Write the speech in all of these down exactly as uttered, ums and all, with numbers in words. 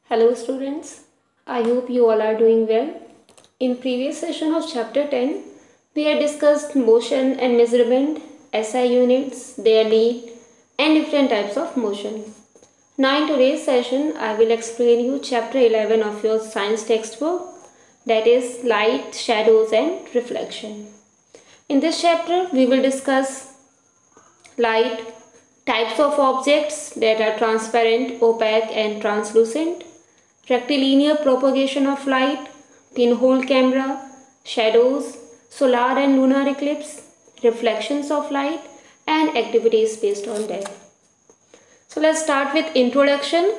Hello students, I hope you all are doing well. In previous session of chapter ten, we had discussed motion and measurement, S I units, their need and different types of motion. Now in today's session, I will explain you chapter eleven of your science textbook, that is light, shadows and reflection. In this chapter, we will discuss light, types of objects that are transparent, opaque and translucent, rectilinear propagation of light, pinhole camera, shadows, solar and lunar eclipse, reflections of light and activities based on that. So let's start with introduction.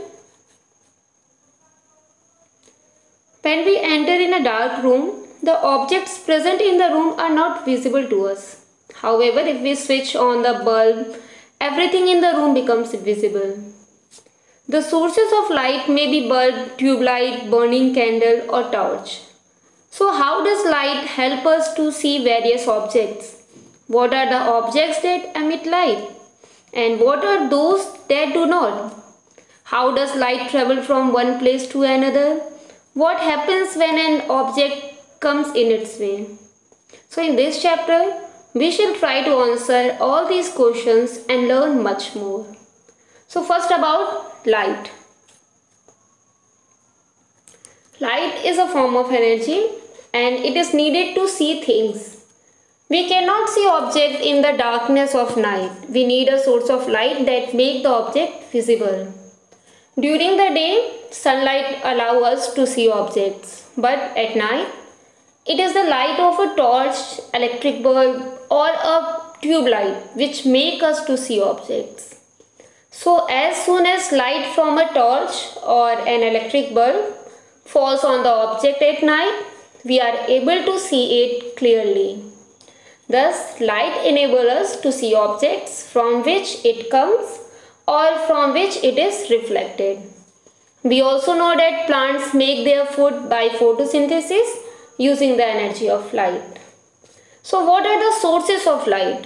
When we enter in a dark room, the objects present in the room are not visible to us. However, if we switch on the bulb, everything in the room becomes visible. The sources of light may be bulb, tube light, burning candle or torch. So how does light help us to see various objects? What are the objects that emit light? And what are those that do not? How does light travel from one place to another? What happens when an object comes in its way? So in this chapter, we shall try to answer all these questions and learn much more. So first about light. Light is a form of energy and it is needed to see things. We cannot see objects in the darkness of night. We need a source of light that makes the object visible. During the day, sunlight allows us to see objects, but at night, it is the light of a torch, electric bulb or a tube light which make us to see objects. So as soon as light from a torch or an electric bulb falls on the object at night, we are able to see it clearly. Thus, light enables us to see objects from which it comes or from which it is reflected. We also know that plants make their food by photosynthesis using the energy of light. So what are the sources of light?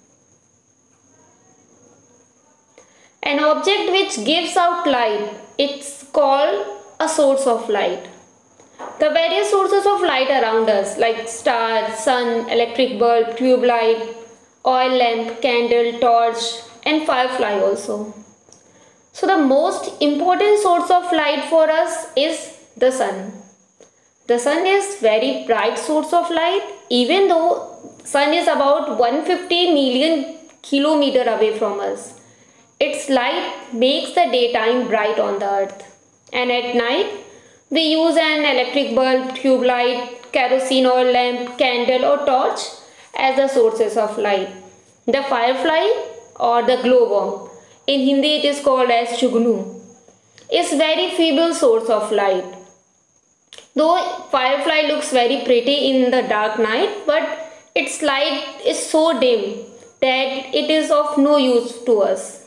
An object which gives out light, it's called a source of light. The various sources of light around us like star, sun, electric bulb, tube light, oil lamp, candle, torch and firefly also. So the most important source of light for us is the sun. The sun is very bright source of light, even though sun is about one hundred fifty million kilometer away from us. Its light makes the daytime bright on the earth. And at night, we use an electric bulb, tube light, kerosene oil lamp, candle or torch as the sources of light. The firefly or the glowworm, in Hindi it is called as chugnu, is very feeble source of light. Though firefly looks very pretty in the dark night, but its light is so dim that it is of no use to us.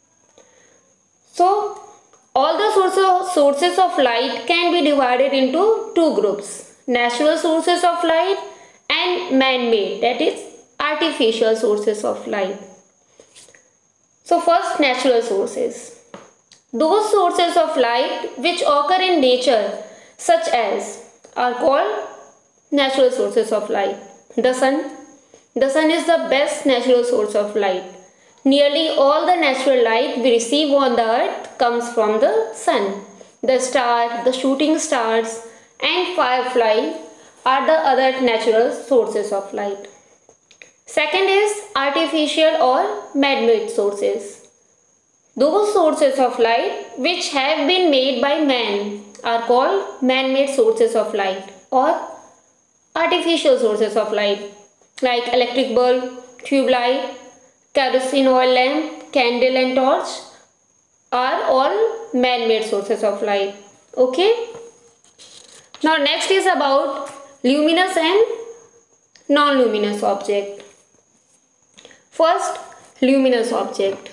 So, all the sources sources of light can be divided into two groups, natural sources of light and man-made, that is artificial sources of light. So first, natural sources. Those sources of light which occur in nature such as are called natural sources of light. The sun. The sun is the best natural source of light. Nearly all the natural light we receive on the earth comes from the sun. The star, the shooting stars and firefly are the other natural sources of light. Second is artificial or man-made sources. Those sources of light which have been made by man are called man-made sources of light or artificial sources of light like electric bulb, tube light, kerosene oil lamp, candle and torch are all man-made sources of light. Okay. Now next is about luminous and non-luminous object. First, luminous object.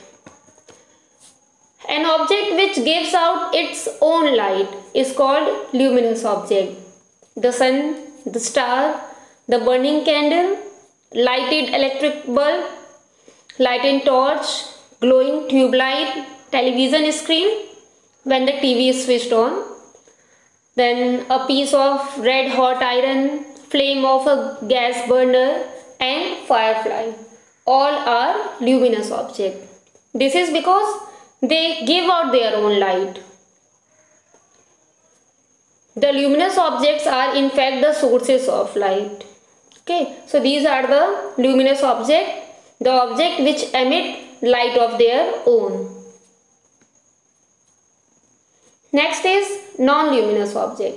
An object which gives out its own light is called luminous object. The sun, the star, the burning candle, lighted electric bulb, lighted torch, glowing tube light, television screen, when the T V is switched on, then a piece of red hot iron, flame of a gas burner, and firefly. All are luminous objects. This is because they give out their own light. The luminous objects are in fact the sources of light. Okay, so these are the luminous objects, the object which emit light of their own. Next is non-luminous object.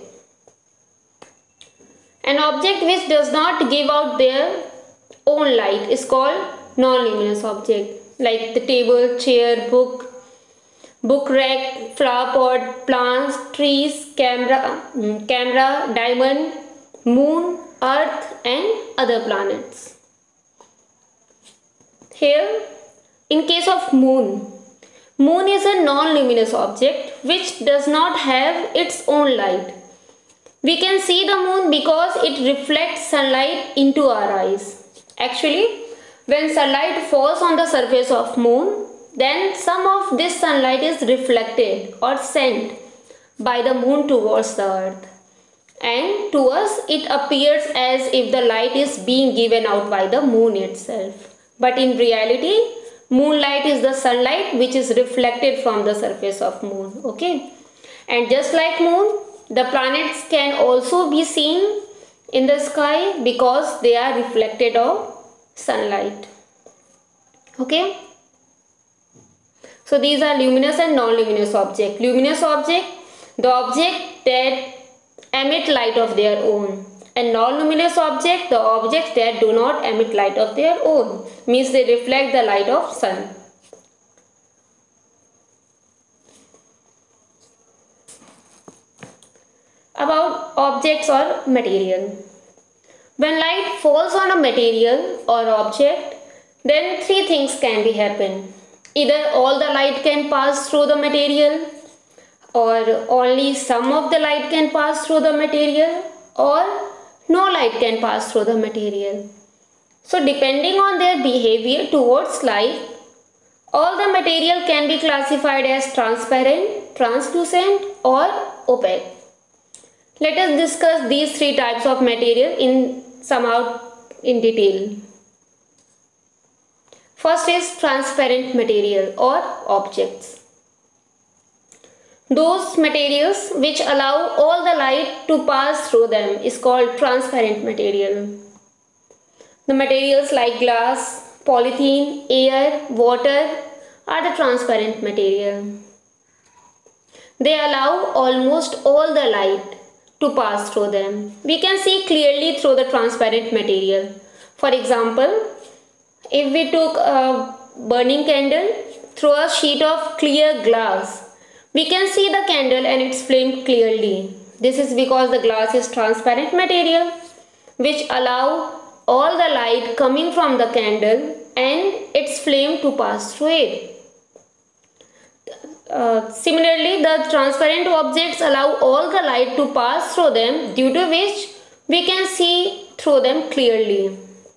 An object which does not give out their own light is called non-luminous object, like the table, chair, book, book rack, flower pot, plants, trees, camera, camera, diamond, moon, earth and other planets. Here, in case of moon, moon is a non-luminous object which does not have its own light. We can see the moon because it reflects sunlight into our eyes. Actually, when sunlight falls on the surface of moon, then some of this sunlight is reflected or sent by the moon towards the earth. And to us it appears as if the light is being given out by the moon itself. But in reality, moonlight is the sunlight which is reflected from the surface of moon. Okay. And just like moon, the planets can also be seen in the sky because they are reflected of sunlight. Okay. So these are luminous and non-luminous object. Luminous object, the object that emit light of their own, and non-luminous object, the objects that do not emit light of their own, means they reflect the light of sun. About objects or material. When light falls on a material or object, then three things can be happen. Either all the light can pass through the material, or only some of the light can pass through the material, or no light can pass through the material. So depending on their behavior towards light, all the material can be classified as transparent, translucent or opaque. Let us discuss these three types of material in somehow in detail. First is transparent material or objects. Those materials which allow all the light to pass through them is called transparent material. The materials like glass, polythene, air, water are the transparent material. They allow almost all the light to pass through them. We can see clearly through the transparent material. For example, if we took a burning candle through a sheet of clear glass, we can see the candle and its flame clearly. This is because the glass is transparent material which allow all the light coming from the candle and its flame to pass through it. Uh, similarly, the transparent objects allow all the light to pass through them, due to which we can see through them clearly.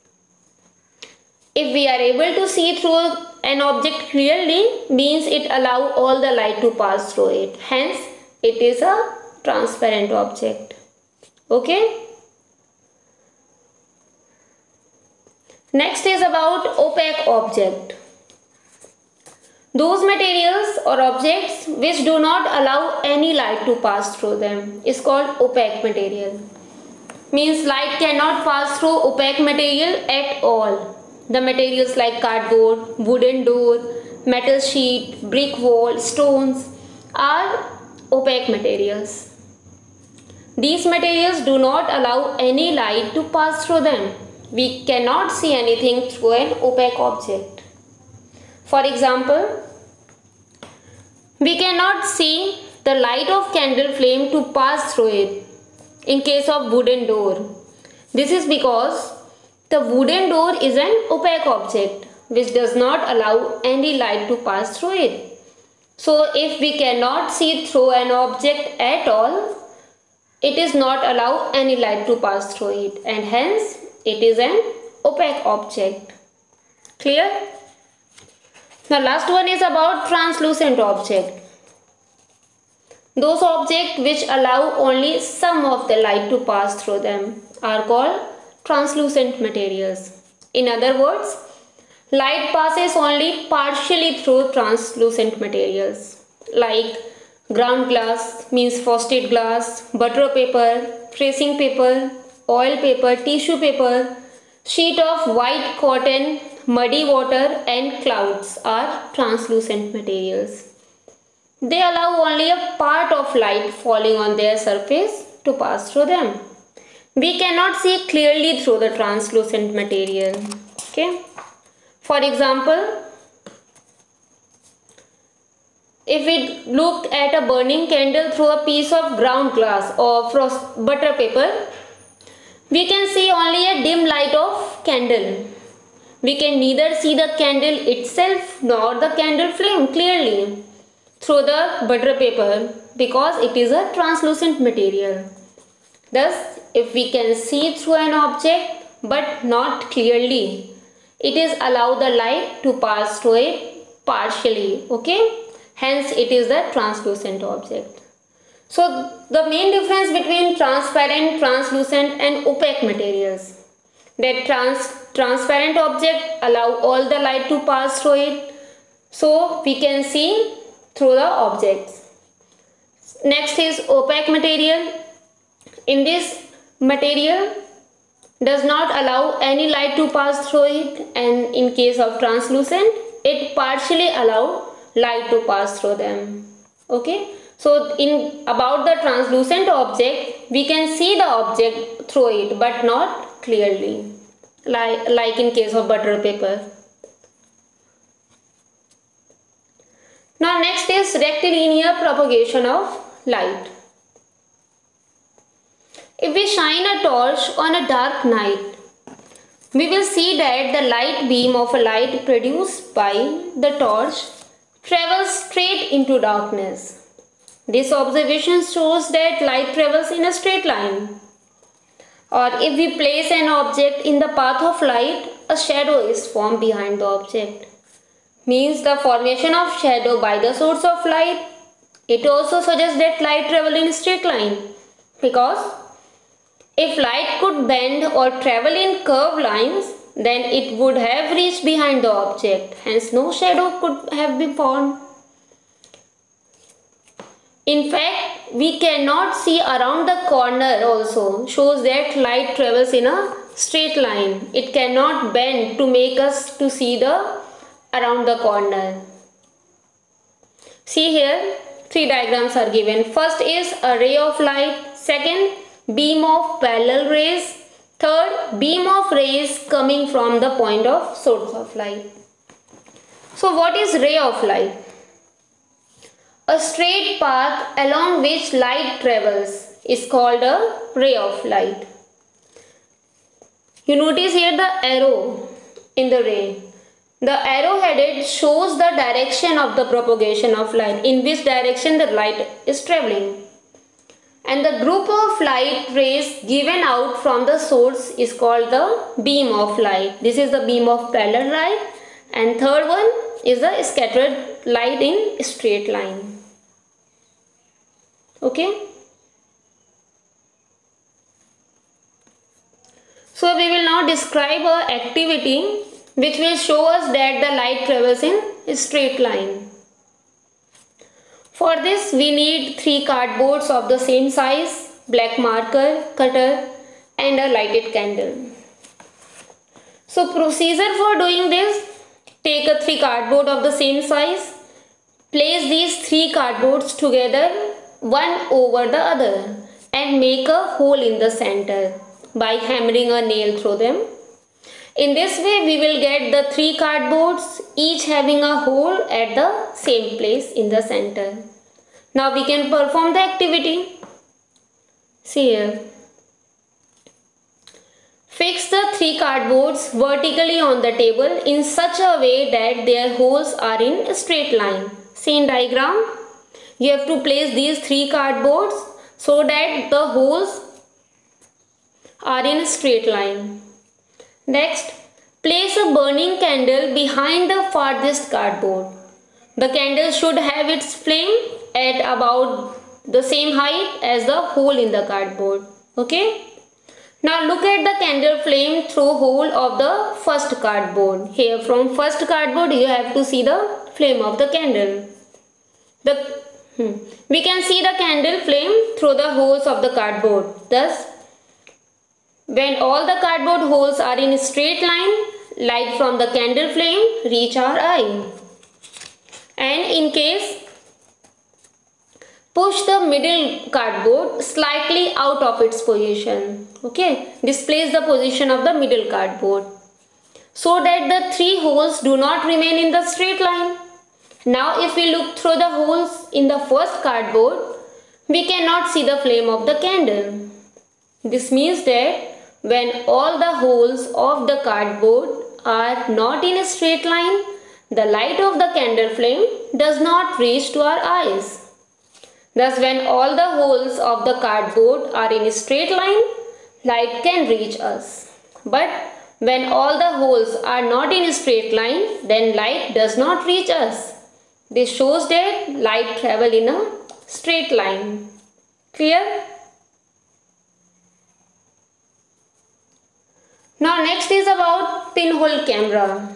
If we are able to see through an object clearly, means it allows all the light to pass through it. Hence, it is a transparent object. Okay. Next is about opaque object. Those materials or objects which do not allow any light to pass through them is called opaque material. Means light cannot pass through opaque material at all. The materials like cardboard, wooden door, metal sheet, brick wall, stones are opaque materials. These materials do not allow any light to pass through them. We cannot see anything through an opaque object. For example, we cannot see the light of candle flame to pass through it in case of wooden door. This is because the wooden door is an opaque object which does not allow any light to pass through it. So if we cannot see through an object at all, it is not allow any light to pass through it, and hence it is an opaque object. Clear? The last one is about translucent object. Those objects which allow only some of the light to pass through them are called translucent materials. In other words, light passes only partially through translucent materials like ground glass means frosted glass, butter paper, tracing paper, oil paper, tissue paper, sheet of white cotton, muddy water and clouds are translucent materials. They allow only a part of light falling on their surface to pass through them. We cannot see clearly through the translucent material. Okay. For example, if we looked at a burning candle through a piece of ground glass or frost butter paper, we can see only a dim light of candle. We can neither see the candle itself nor the candle flame clearly through the butter paper because it is a translucent material. Thus, if we can see through an object but not clearly, it is allow the light to pass through it partially. Okay. Hence, it is the translucent object. So, the main difference between transparent, translucent and opaque materials. That trans transparent object allow all the light to pass through it. So, we can see through the objects. Next is opaque material. In this material does not allow any light to pass through it, and in case of translucent, it partially allow light to pass through them. Okay. So in about the translucent object, we can see the object through it but not clearly, like, like in case of butter paper. Now next is rectilinear propagation of light. If we shine a torch on a dark night, we will see that the light beam of a light produced by the torch travels straight into darkness. This observation shows that light travels in a straight line. Or if we place an object in the path of light, a shadow is formed behind the object. Means the formation of shadow by the source of light. It also suggests that light travels in a straight line. Because if light could bend or travel in curved lines, then it would have reached behind the object. Hence, no shadow could have been formed. In fact, we cannot see around the corner also. Shows that light travels in a straight line. It cannot bend to make us to see the around the corner. See here, three diagrams are given. First is a ray of light. Second, beam of parallel rays. Third, beam of rays coming from the point of source of light. So what is ray of light? A straight path along which light travels is called a ray of light. You notice here the arrow in the ray. The arrow headed shows the direction of the propagation of light, in which direction the light is traveling. And the group of light rays given out from the source is called the beam of light. This is the beam of parallel light, and third one is the scattered light in straight line. Okay. So we will now describe a activity which will show us that the light travels in a straight line. For this we need three cardboards of the same size, black marker, cutter and a lighted candle. So procedure for doing this: take a three cardboard of the same size, place these three cardboards together one over the other and make a hole in the center by hammering a nail through them. In this way we will get the three cardboards each having a hole at the same place in the center. Now we can perform the activity. See here. Fix the three cardboards vertically on the table in such a way that their holes are in a straight line. See in diagram. You have to place these three cardboards so that the holes are in a straight line. Next, place a burning candle behind the farthest cardboard. The candle should have its flame at about the same height as the hole in the cardboard. Okay. Now look at the candle flame through hole of the first cardboard. Here from first cardboard you have to see the flame of the candle. The hmm, we can see the candle flame through the holes of the cardboard. Thus, when all the cardboard holes are in a straight line, light from the candle flame reach our eye. And in case push the middle cardboard slightly out of its position. Okay, displace the position of the middle cardboard so that the three holes do not remain in the straight line. Now if we look through the holes in the first cardboard, we cannot see the flame of the candle. This means that when all the holes of the cardboard are not in a straight line, the light of the candle flame does not reach to our eyes. Thus, when all the holes of the cardboard are in a straight line, light can reach us. But when all the holes are not in a straight line, then light does not reach us. This shows that light travels in a straight line. Clear? Now next is about pinhole camera.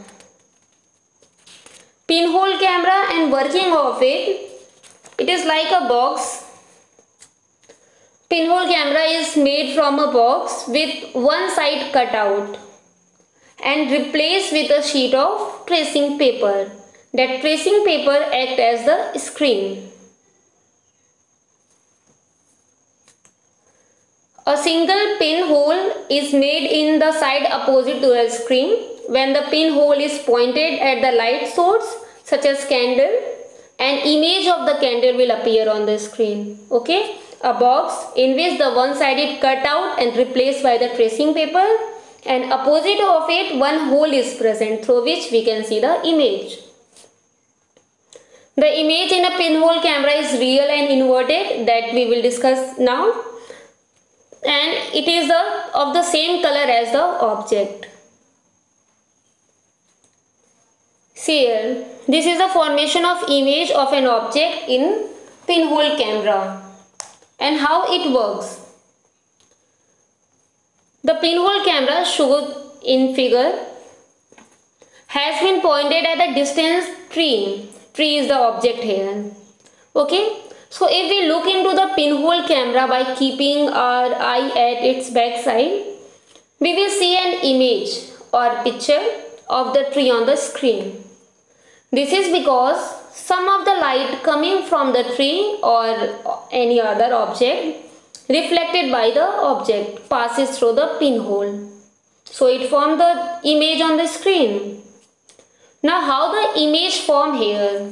Pinhole camera and working of it. It is like a box. Pinhole camera is made from a box with one side cut out and replaced with a sheet of tracing paper. That tracing paper acts as the screen. A single pinhole is made in the side opposite to the screen. When the pinhole is pointed at the light source, such as candle, an image of the candle will appear on the screen. Okay, a box in which the one side is cut out and replaced by the tracing paper, and opposite of it one hole is present through which we can see the image. The image in a pinhole camera is real and inverted, that we will discuss now, and it is the, of the same color as the object. See here, this is the formation of image of an object in pinhole camera and how it works. The pinhole camera shown in figure has been pointed at the distance tree. Tree is the object here. Okay, so if we look into the pinhole camera by keeping our eye at its back side, we will see an image or picture of the tree on the screen. This is because some of the light coming from the tree or any other object reflected by the object passes through the pinhole. So it forms the image on the screen. Now how the image form here?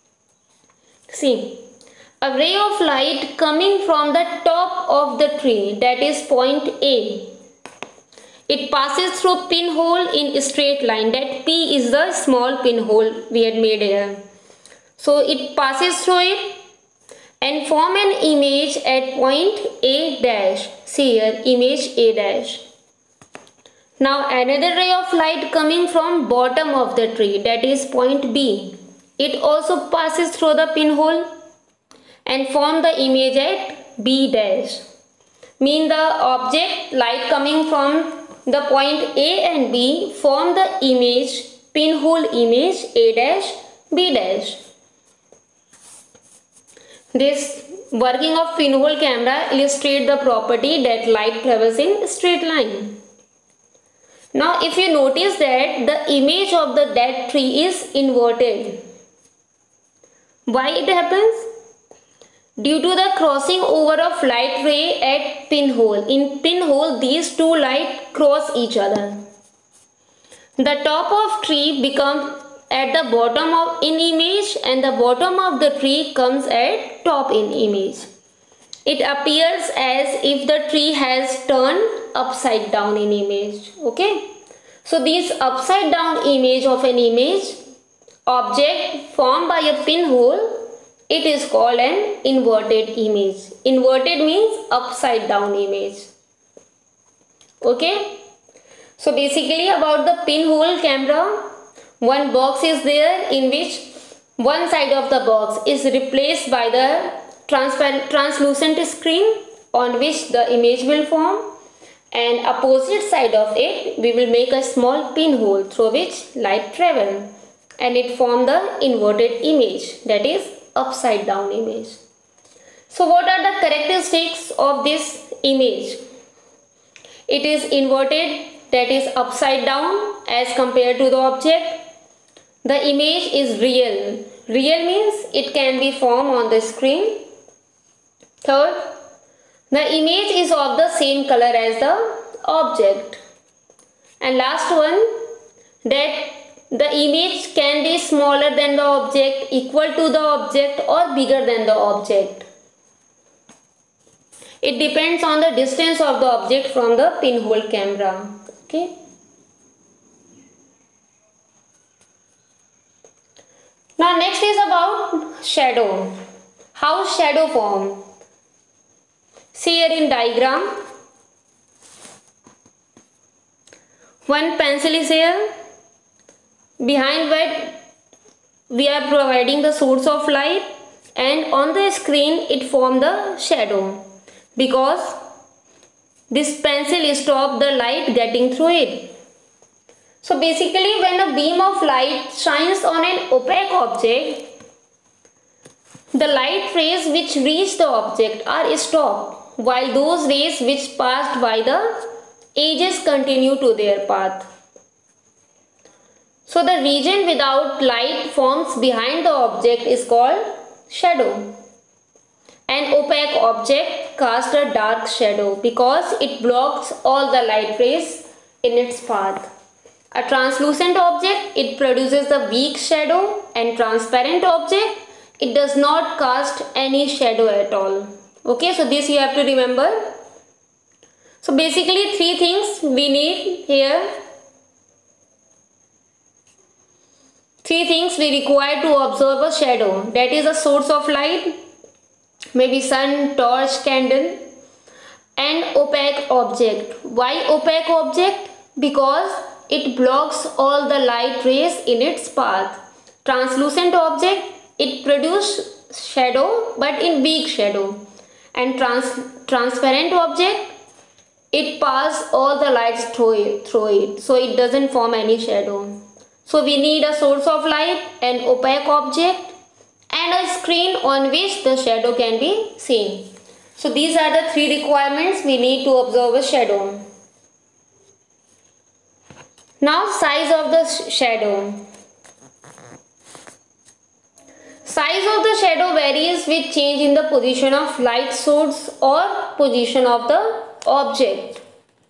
See, a ray of light coming from the top of the tree, that is point A. It passes through pinhole in a straight line. That P is the small pinhole we had made here. So it passes through it and form an image at point A dash. See here, image A dash. Now another ray of light coming from bottom of the tree, that is point B. It also passes through the pinhole and form the image at B dash. Mean the object light coming from the point A and B form the image, pinhole image A dash, B dash. This working of pinhole camera illustrates the property that light travels in straight line. Now if you notice that the image of the that tree is inverted. Why it happens? Due to the crossing over of light ray at pinhole. In pinhole, these two light cross each other. The top of tree becomes at the bottom of in image and the bottom of the tree comes at top in image. It appears as if the tree has turned upside down in image. Okay. So this upside down image of an image object formed by a pinhole, it is called an inverted image. Inverted means upside down image. Okay. So basically about the pinhole camera, one box is there in which one side of the box is replaced by the transparent translucent screen on which the image will form, and opposite side of it we will make a small pinhole through which light travel, and it form the inverted image, that is upside down image. So what are the characteristics of this image? It is inverted, that is upside down as compared to the object. The image is real. Real means it can be formed on the screen. Third, the image is of the same color as the object. And last one, that the image can be smaller than the object, equal to the object, or bigger than the object. It depends on the distance of the object from the pinhole camera. Okay. Now next is about shadow. How shadow form? See here in diagram. One pencil is here. Behind that we are providing the source of light, and on the screen it form the shadow, because this pencil stops the light getting through it. So basically when a beam of light shines on an opaque object, the light rays which reach the object are stopped, while those rays which passed by the edges continue to their path. So the region without light forms behind the object is called shadow. An opaque object casts a dark shadow because it blocks all the light rays in its path. A translucent object, it produces the weak shadow, and transparent object, it does not cast any shadow at all. Okay, so this you have to remember. So basically three things we need here. Three things we require to observe a shadow. That is a source of light, maybe sun, torch, candle, and opaque object. Why opaque object? Because it blocks all the light rays in its path. Translucent object, it produces shadow but in weak shadow. And trans transparent object, it passes all the lights through it, through it, so it doesn't form any shadow. So we need a source of light, an opaque object, and a screen on which the shadow can be seen. So these are the three requirements we need to observe a shadow. Now size of the shadow. Size of the shadow varies with change in the position of light source or position of the object.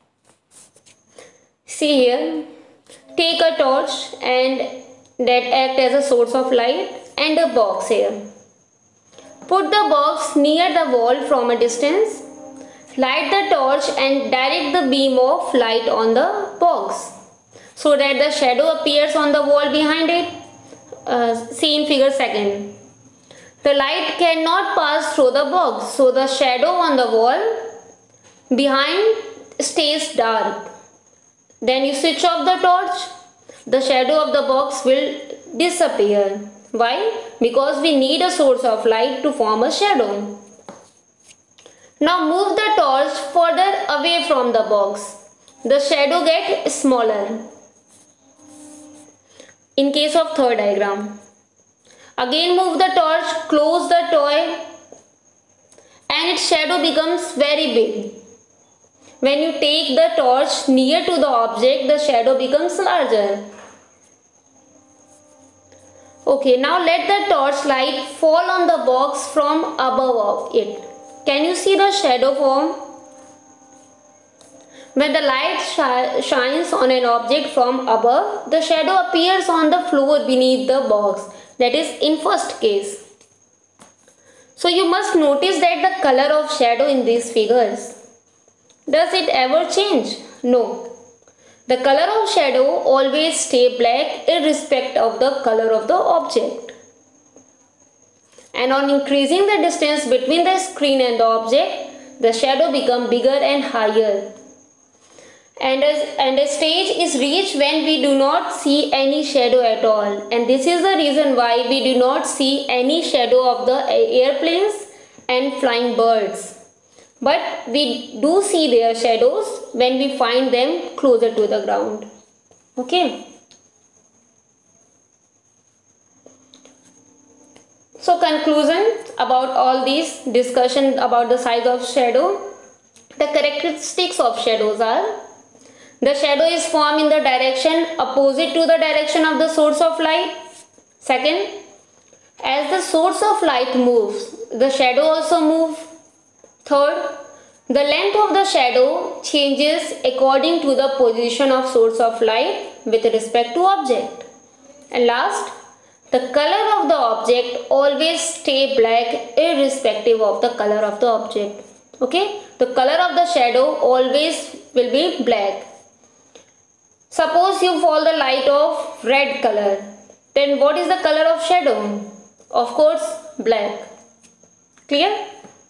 See here, take a torch and that act as a source of light, and a box here. Put the box near the wall from a distance. Light the torch and direct the beam of light on the box so that the shadow appears on the wall behind it. Uh, see in figure second. The light cannot pass through the box, so the shadow on the wall behind stays dark. Then you switch off the torch, the shadow of the box will disappear. Why? Because we need a source of light to form a shadow. Now move the torch further away from the box. The shadow gets smaller. In case of third diagram. Again move the torch, close the toy, and its shadow becomes very big. When you take the torch near to the object, the shadow becomes larger. Okay, now let the torch light fall on the box from above of it. Can you see the shadow form? When the light shi shines on an object from above, the shadow appears on the floor beneath the box. That is in first case. So you must notice that the color of shadow in these figures. Does it ever change? No. The color of shadow always stay black irrespective of the color of the object. And on increasing the distance between the screen and the object, the shadow becomes bigger and higher. And a, and a stage is reached when we do not see any shadow at all. And this is the reason why we do not see any shadow of the airplanes and flying birds. But we do see their shadows when we find them closer to the ground. Okay. So conclusion about all these discussion about the size of shadow. The characteristics of shadows are: the shadow is formed in the direction opposite to the direction of the source of light. Second, as the source of light moves, the shadow also moves. Third, the length of the shadow changes according to the position of source of light with respect to object. And last, the color of the object always stay black irrespective of the color of the object. Okay, the color of the shadow always will be black. Suppose you fall the light of red color, then what is the color of shadow? Of course, black. Clear?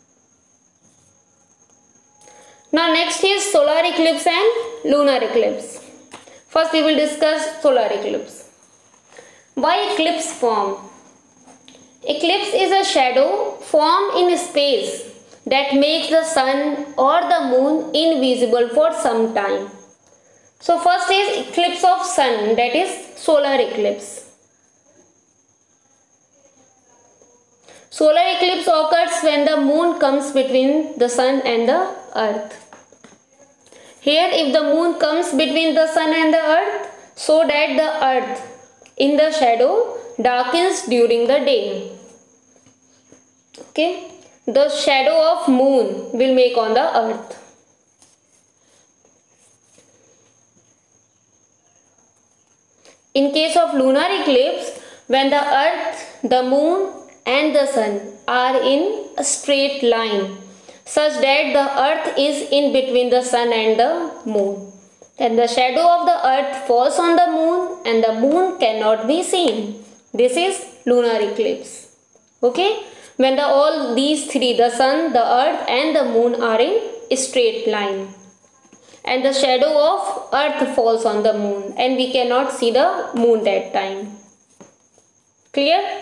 Now next is solar eclipse and lunar eclipse. First we will discuss solar eclipse. Why eclipse form? Eclipse is a shadow formed in space that makes the sun or the moon invisible for some time. So first is eclipse of sun, that is solar eclipse. Solar eclipse occurs when the moon comes between the sun and the earth. Here if the moon comes between the sun and the earth, so that the earth in the shadow darkens during the day. Okay, the shadow of moon will make on the earth. In case of lunar eclipse, when the earth, the moon and the sun are in a straight line, such that the earth is in between the sun and the moon, then the shadow of the earth falls on the moon and the moon cannot be seen. This is lunar eclipse. Okay, when the all these three, the sun, the earth and the moon are in a straight line, and the shadow of earth falls on the moon and we cannot see the moon that time. Clear?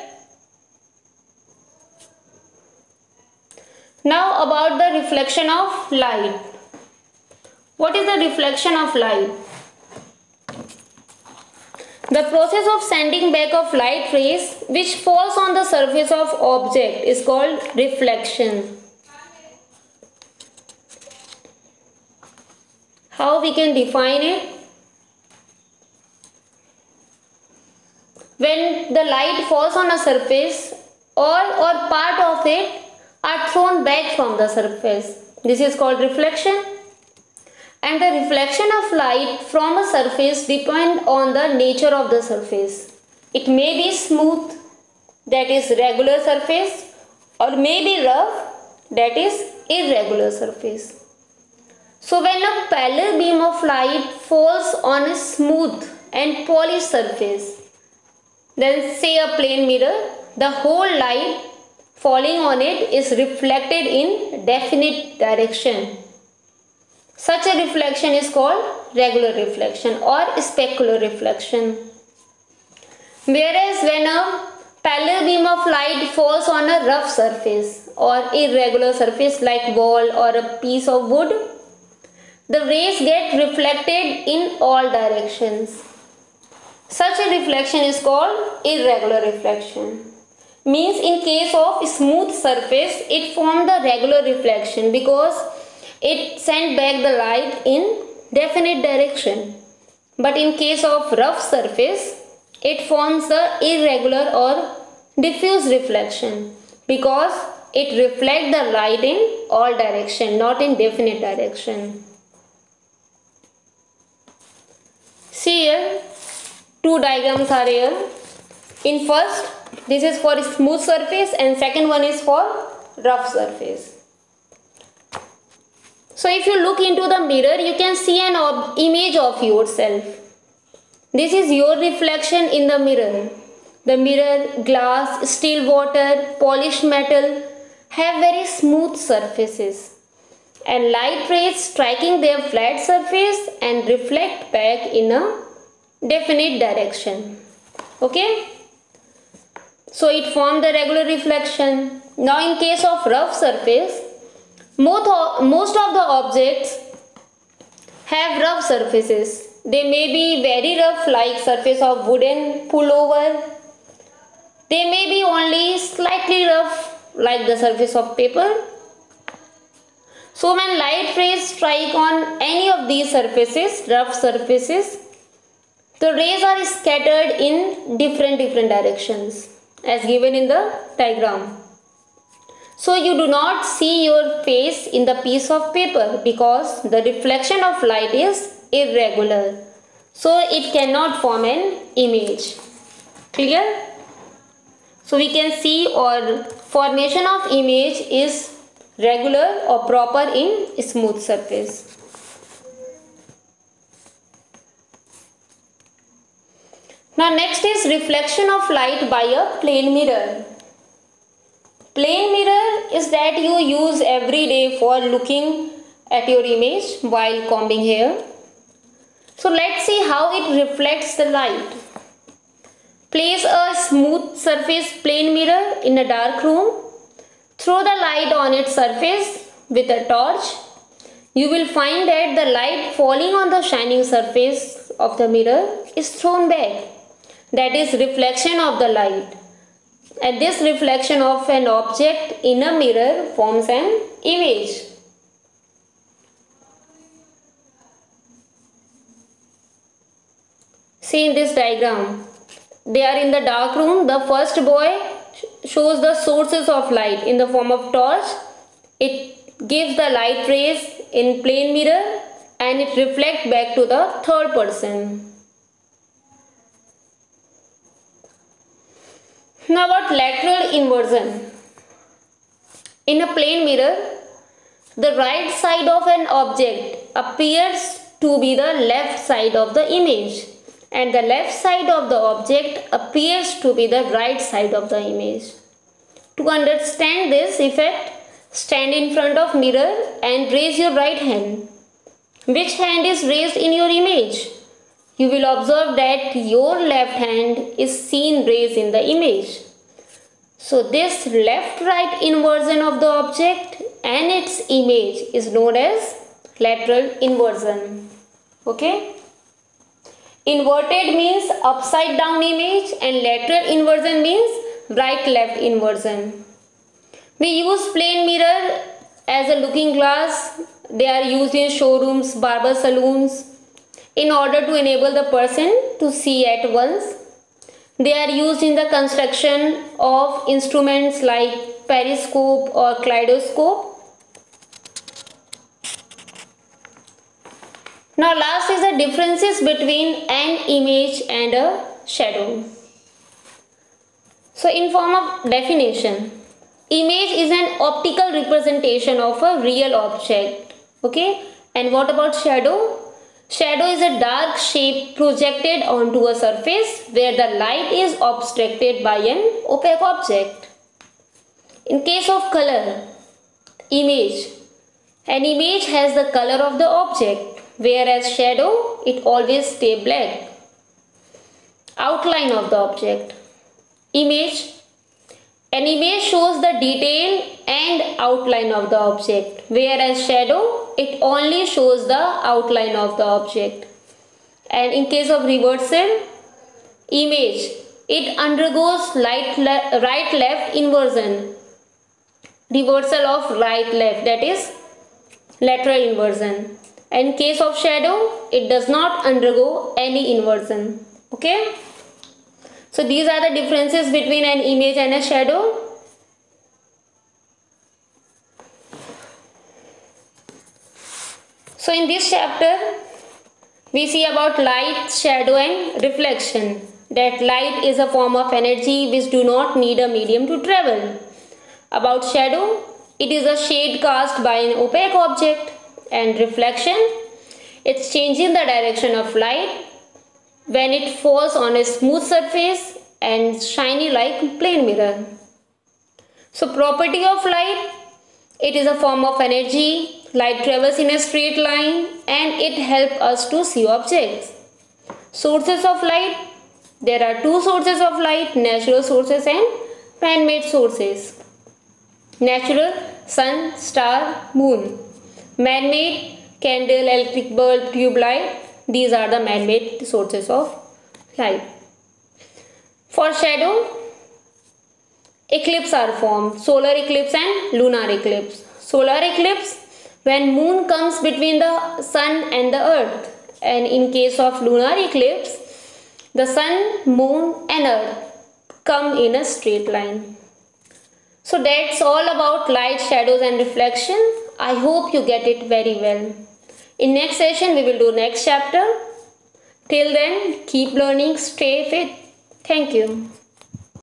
Now about the reflection of light. What is the reflection of light? The process of sending back of light rays which falls on the surface of object is called reflection. How we can define it? When the light falls on a surface, all or part of it are thrown back from the surface. This is called reflection. And the reflection of light from a surface depends on the nature of the surface. It may be smooth, that is regular surface, or may be rough, that is irregular surface. So when a parallel beam of light falls on a smooth and polished surface, then say a plane mirror, the whole light falling on it is reflected in definite direction. Such a reflection is called regular reflection or specular reflection. Whereas when a parallel beam of light falls on a rough surface or irregular surface like wall or a piece of wood, the rays get reflected in all directions. Such a reflection is called irregular reflection. Means in case of smooth surface, it formed the regular reflection because it sent back the light in definite direction. But in case of rough surface, it forms the irregular or diffuse reflection because it reflects the light in all direction, not in definite direction. See here, two diagrams are here. In first, this is for smooth surface and second one is for rough surface. So if you look into the mirror, you can see an image of yourself. This is your reflection in the mirror. The mirror, glass, steel water, polished metal have very smooth surfaces, and light rays striking their flat surface and reflect back in a definite direction. Okay? So it formed the regular reflection. Now in case of rough surface, most of, most of the objects have rough surfaces. They may be very rough like surface of wooden pullover. They may be only slightly rough like the surface of paper. So when light rays strike on any of these surfaces, rough surfaces, the rays are scattered in different different directions as given in the diagram. So you do not see your face in the piece of paper because the reflection of light is irregular. So it cannot form an image. Clear? So we can see or formation of image is regular or proper in smooth surface. Now next is reflection of light by a plane mirror. Plane mirror is that you use every day for looking at your image while combing hair. So let's see how it reflects the light. Place a smooth surface plane mirror in a dark room. Throw the light on its surface with a torch. You will find that the light falling on the shining surface of the mirror is thrown back. That is reflection of the light. And this reflection of an object in a mirror forms an image. See in this diagram. They are in the dark room. The first boy shows the sources of light in the form of torch. It gives the light rays in plane mirror and it reflects back to the third person. Now about lateral inversion. In a plane mirror, the right side of an object appears to be the left side of the image, and the left side of the object appears to be the right side of the image. To understand this effect, stand in front of mirror and raise your right hand. Which hand is raised in your image? You will observe that your left hand is seen raised in the image. So this left-right inversion of the object and its image is known as lateral inversion. Okay? Inverted means upside down image and lateral inversion means right left inversion. We use plane mirror as a looking glass. They are used in showrooms, barber saloons in order to enable the person to see at once. They are used in the construction of instruments like periscope or kaleidoscope. Now last is the differences between an image and a shadow. So in form of definition, image is an optical representation of a real object. Okay, and what about shadow? Shadow is a dark shape projected onto a surface where the light is obstructed by an opaque object. In case of color, image, an image has the color of the object, whereas shadow, it always stays black. Outline of the object. Image. An image shows the detail and outline of the object, whereas shadow, it only shows the outline of the object. And in case of reversal, image, it undergoes light le- right left inversion. Reversal of right left, that is lateral inversion. And in case of shadow, it does not undergo any inversion. Okay? So these are the differences between an image and a shadow. So in this chapter, we see about light, shadow and reflection. That light is a form of energy which do not need a medium to travel. About shadow, it is a shade cast by an opaque object. And reflection, it's changing the direction of light when it falls on a smooth surface and shiny like plane mirror. So property of light, it is a form of energy. Light travels in a straight line and it helps us to see objects. Sources of light, There are two sources of light, natural sources and man-made sources. Natural, sun, star, moon. Man-made, candle, electric bulb, tube light. These are the man-made sources of light. For shadow, eclipse are formed. Solar eclipse and lunar eclipse. Solar eclipse, when moon comes between the sun and the earth. And in case of lunar eclipse, the sun, moon and earth come in a straight line. So that's all about light, shadows and reflection. I hope you get it very well. In next session we will do next chapter. Till then, keep learning, stay fit. Thank you.